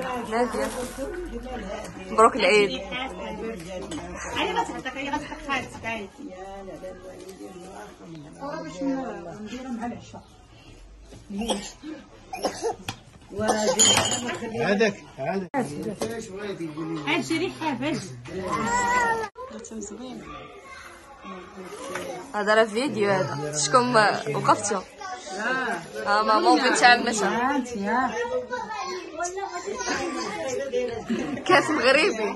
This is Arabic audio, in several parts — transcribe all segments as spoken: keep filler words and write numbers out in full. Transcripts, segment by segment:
نادية مبروك العيد. هذاك هذاك هاد شريك حافظ. هذا راه فيديو، هذا شكون وقفتو؟ اه ماما وبنت عمتها. كاس مغربي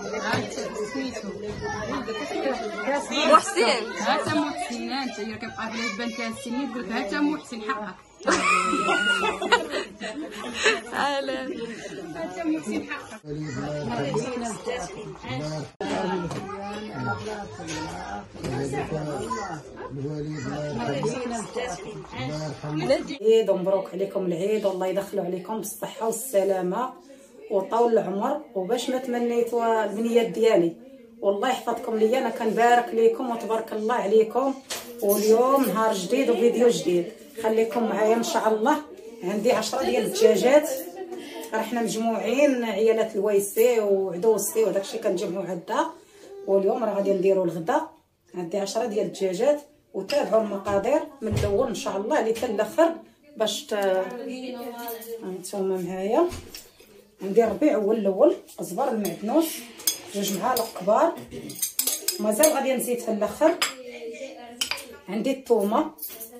محسن. هاتا محسن، انت هي كتبقى في بان كاع السنين تقول لك هاتا محسن حقك. اهلا هاتا محسن حقك. العيد ومبروك عليكم العيد، والله يدخلوا عليكم بالصحه والسلامه وطول العمر. وباش ما تمنيتوا البنيات ديالي والله يحفظكم ليا، انا كنبارك ليكم وتبارك الله عليكم. واليوم نهار جديد وفيديو جديد، خليكم معايا ان شاء الله. عندي عشرة ديال الدجاجات، راه حنا مجموعين عيالات الويسي وعدوسي وداكشي كنجمعوا عدا. واليوم راه غادي نديروا الغدا. عندي عشرة ديال الدجاجات، وتابعوا المقادير من الاول ان شاء الله حتى الاخر باش ت... هانتوما معايا. عندي ربيع هو الاول، الزبر المعدنوس جوج معالق كبار، مازال غادي نزيد في الاخر. عندي الثومه،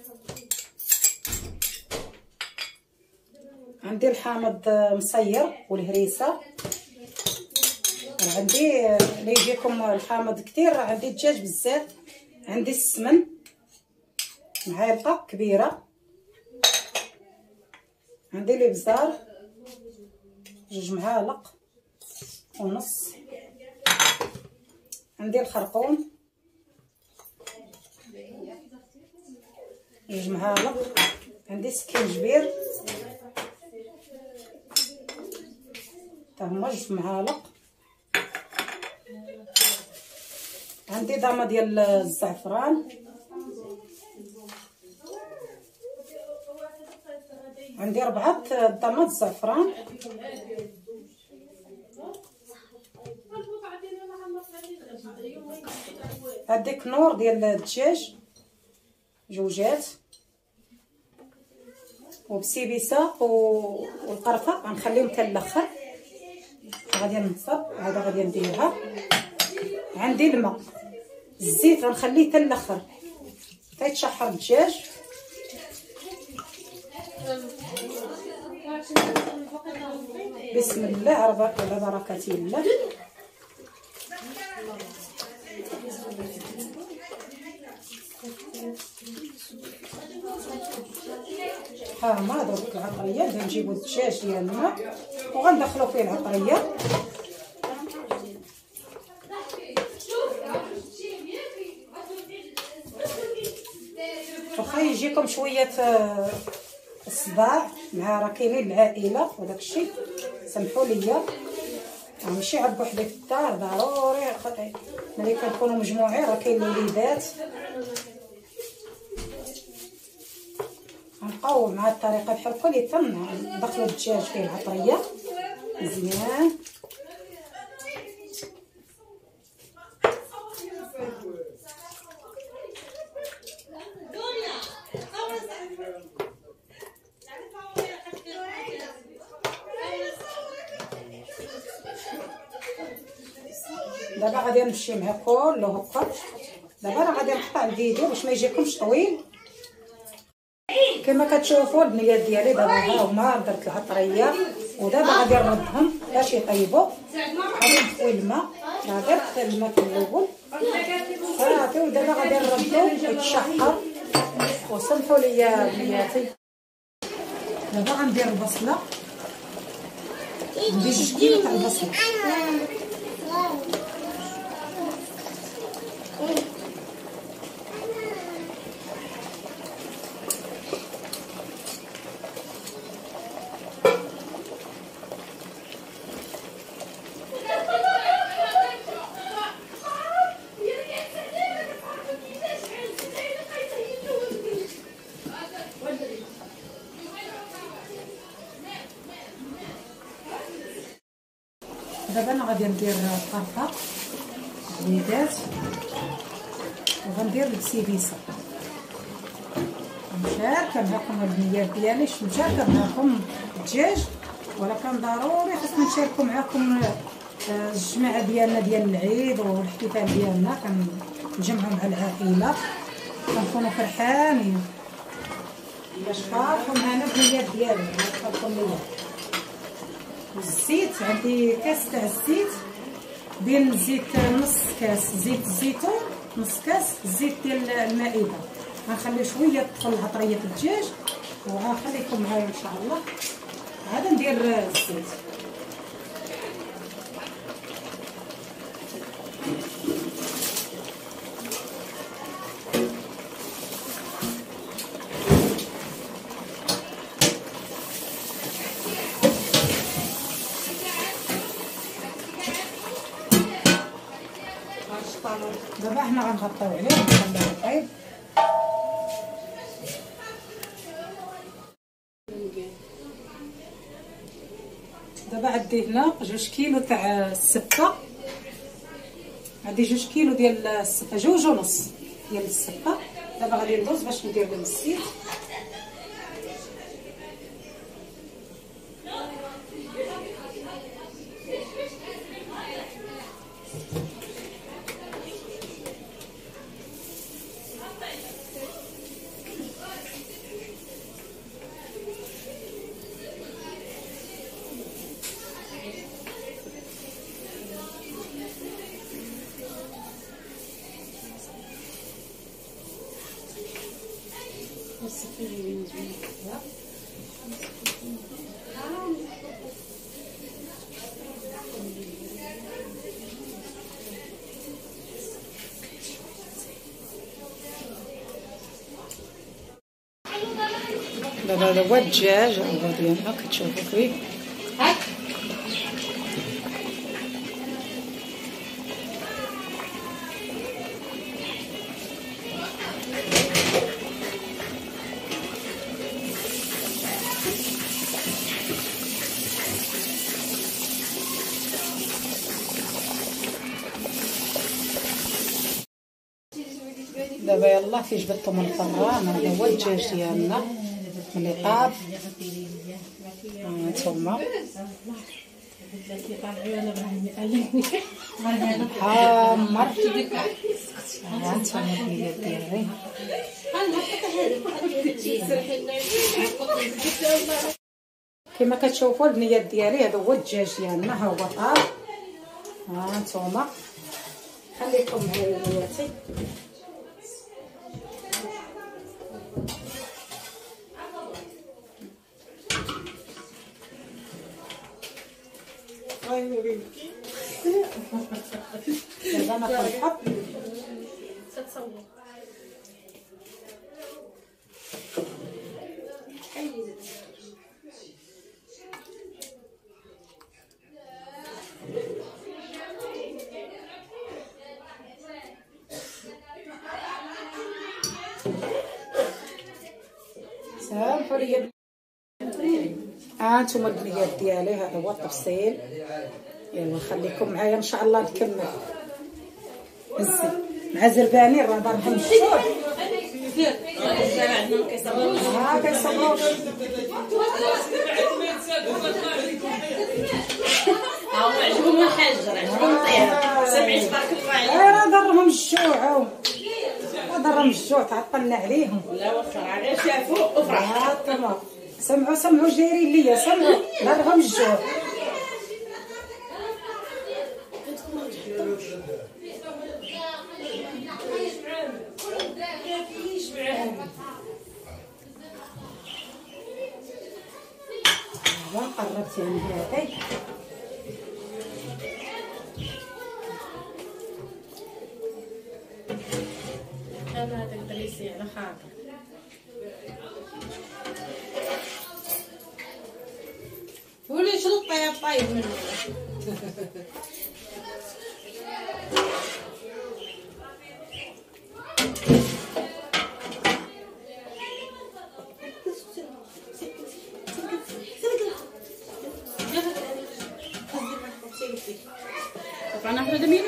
عندي الحامض مصير والهريسه، عندي اللي يجيكم الحامض كثير، عندي الدجاج بزاف. عندي السمن معلقه كبيره، عندي الابزار جوج معالق ونص، عندي الخرقوم جوج معالق، عندي سكينجبير تا هما جوج معالق، عندي ضامه ديال الزعفران، عندي ربعه ضامات الزعفران، عندي كنور ديال الدجاج جوجات، وبسيبيسه والقرفه غنخليهم حتى الاخر. غادي نصب هذا غادي نديرها. عندي الماء، الزيت غنخليه حتى الاخر حتى يتشحر الدجاج. بسم الله على بركه الله. ها هما درك العطريه، غنجيبو الدجاج ديالنا وغندخلو فيه العطريه. واخا يجيكم شويه الصداع مع راه كاينين العائله وداك الشيء، سمحوا لي ماشي عاد بوحدك في الدار، ضروري ملي كنكونوا مجموعين راه كاين الوليدات. غنبقاو مع الطريقه بحال هكا اللي تندخلوا الدجاج فيه العطريه مزيان. دابا غادي نمشي مع كله هكا. دابا راه غادي نقطع الفيديو باش ما يجيكمش طويل. كما كتشوفوا البنيات ديالي دابا ها هما درت العطريه، ودابا غادي نردهم باش يطيبوا. غادي نطفي الماء، راه درت الماء في الاول صافي، ودابا غادي نردو يتشحر. وسمحوا لي بنياتي، دابا غندير البصله، ندير جوج كيلو تاع البصله. دابا انا غادي ندير الطرطه البيضات وغندير البسيبيسه. مشاركه معكم البنيات ديالي، مشاركه معكم الدجاج، ولكن ضروري خصنا نشاركوا معكم الجماعه ديالنا ديال العيد والاحتفال ديالنا، كنجمعوا مع العائله كنكونوا فرحانين. باش فارقوا معنا البنيات ديالي فارقوا ليا. الزيت عندي كاس تاع الزيت ديال الزيت، نص كاس زيت الزيتون، نص كاس الزيت ديال المائده. غنخلي شويه تدخل لعطريه الدجاج وغنخليكم معايا ان شاء الله. عاد ندير الزيت. دابا حنا غنغطيو عليه ونخليه يطيب. دابا عندي هنا جوج كيلو تاع السبه، عندي جوج كيلو ديال السبه، جوج ونص ديال السبه. دابا غادي ندوز باش ندير لهم الزيت. دابا هذا هو الدجاج هو ديالنا كتشوفوا فيه. دابا يلاه في جبدتو من الفران. هذا هو الدجاج ديالنا ملي طاب. هانتوما حامر. هانتوما البنيات ديالي كما كتشوفوا البنيات ديالي. هذا هو الدجاج ديالنا، ها هو طاب. هانتوما خليكم معايا بنياتي. دابا انا كنحط تتصور سامحوا لي. ها انتم البنيات ديالي، هذا هو التفصيل. يلا خليكم معايا ان شاء الله نكمل. هزي مع زرباني راه ضربهم الشوط. ها كيصبروا ها هو عجبهم الحاجه، عجبهم الطياب. سمعي تبارك الله عليك. راه ضرهم الجوع، ضرهم الجوع تعطلنا عليهم. لا واخا غير شافوا وفرحوا. تمام. سمعوا سمعوا جايرين ليا، سمعوا ضرهم الجوع. قربت يعني هذاك انا هذاك دريسي على خاطر ولي شنو الطيب طيب منه. بنتي رفعنا هكذا جميله.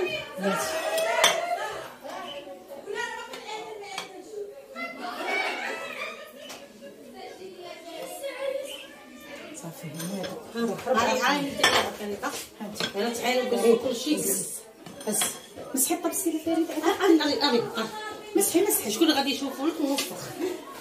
صافي هذا هذا عاين ديالها كانت انا تعاين وقلت كل شيء بس مسحي الطبسيله فريده. اغي اغي مسحي مسحي شكون غادي يشوفوا لك ونوفخ